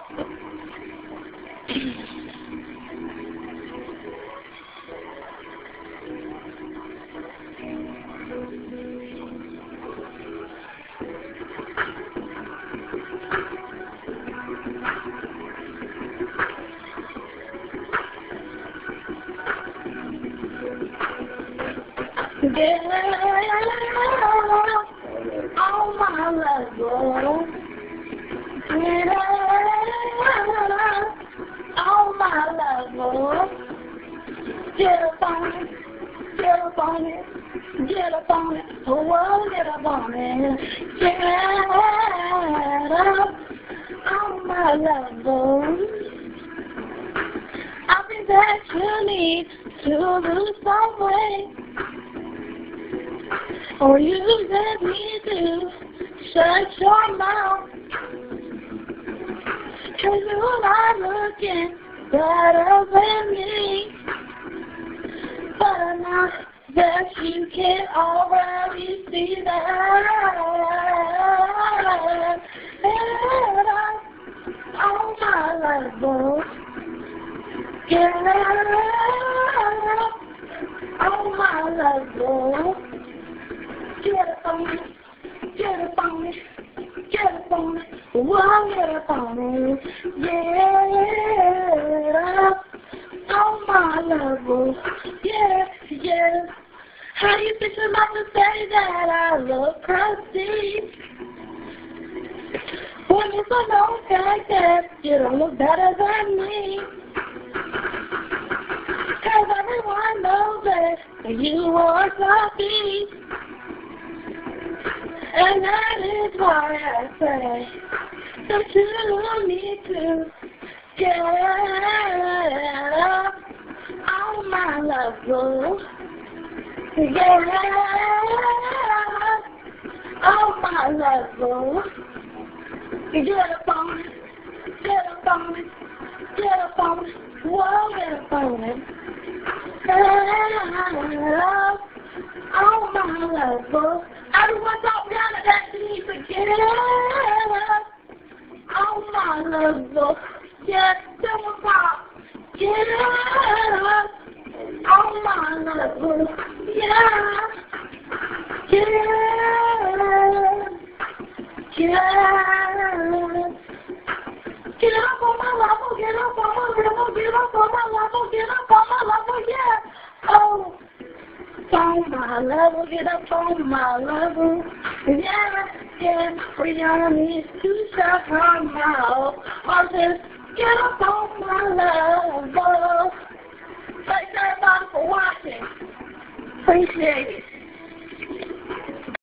Yeah, all my love, yeah, all my love, get up on it, get up on it, get up on it, oh, get up on it, get up, all my love. I think that you need to lose some weight. Or you just need to shut your mouth, 'cause you're not looking better than me. But now that you can already see that, oh my love, get up, oh my love. Get up on it, get up on it, get up on it, whoa, get up on it, yeah, oh my love, yeah, yeah. How you think you're about to say that I look crusty? When it's a no fact that you don't look better than me. 'Cause everyone knows that you are sloppy. And that is why I say that you need to get up on my level. Get up on my level. Get up on it, get up on it, get up on it, whoa, get up on it. Get up on my level. Everyone talk down to that need to get up on my level. Yeah, someone pop. Get up on my level. Yeah. Get up. Get up. Get up on my level. Get up on my level. Get up on my level. Get up on my level. Yeah. Oh. On my level, get up on my level. Yeah, yeah, we don't need to shut her mouth. Or just get up on my level. Thanks everybody for watching. Appreciate it.